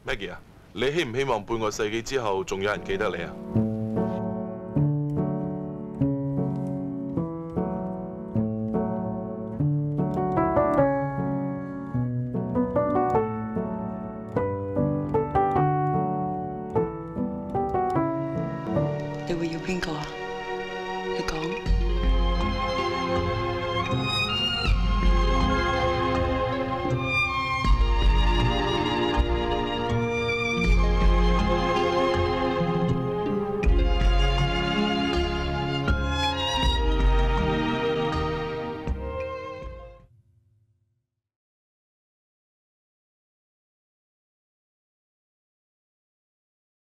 Maggie 啊，你希唔希望半個世紀之後仲有人記得你啊？